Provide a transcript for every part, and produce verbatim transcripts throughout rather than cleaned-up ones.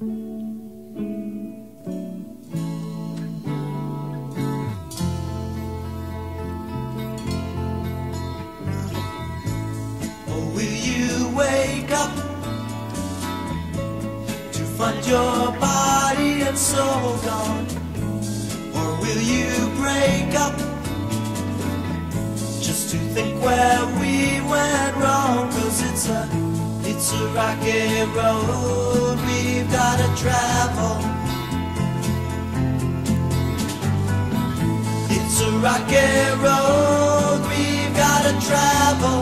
Or will you wake up to find your body and soul gone? Or will you break up just to think where we went wrong? 'Cause it's a, it's a rocky road we've gotta travel. It's a rocky road we've gotta travel.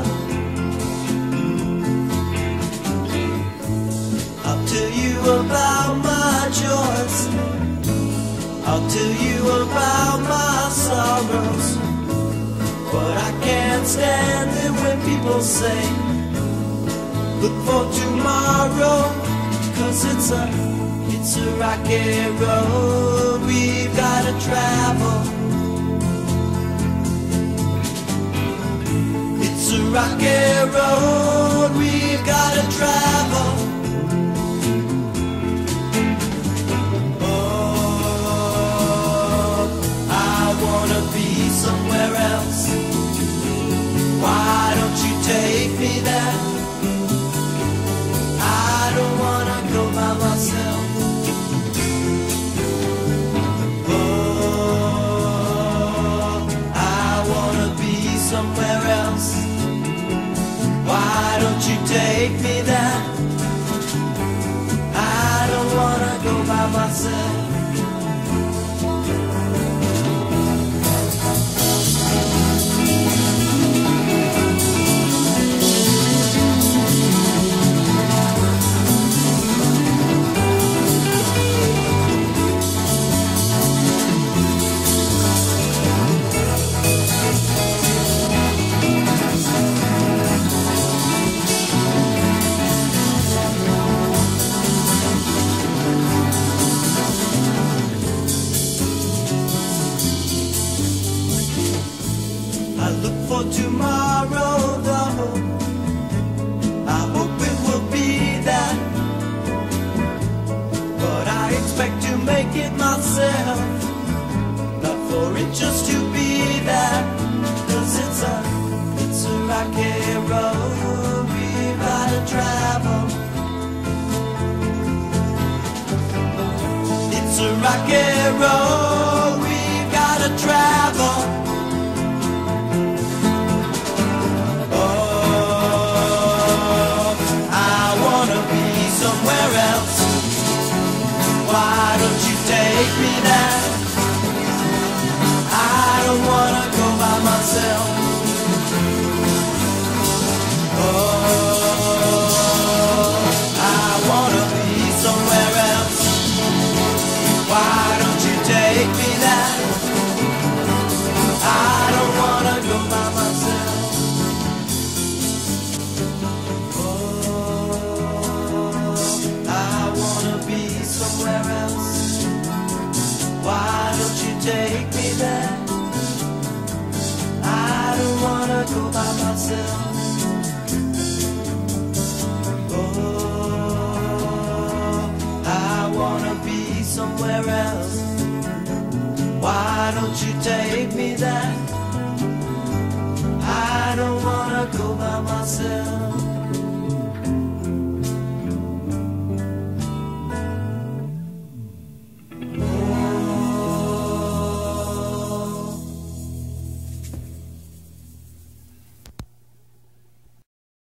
I'll tell you about my joys, I'll tell you about my sorrows, but I can't stand it when people say look for tomorrow. 'Cause it's a, it's a rocky road we've gotta travel. It's a rocky road we've gotta travel. Oh, I wanna be somewhere else. Why don't you take me there? I don't wanna go by myself. Oh, I wanna be somewhere else. Why don't you take me there? I don't wanna go by myself. I look for tomorrow, though I hope it will be that, but I expect to make it myself, not for it just to be that. 'Cause it's a, it's a rocky road we've gotta travel. It's a rocky road we've gotta travel. Somewhere else. Why don't you take me there? I don't wanna go by myself. Oh, I wanna be somewhere else. Why don't you take me there? I don't wanna go by myself. Somewhere else. Why don't you take me there? I don't wanna go by myself. Oh, I wanna be somewhere else. Why don't you take me there? I don't wanna go by myself.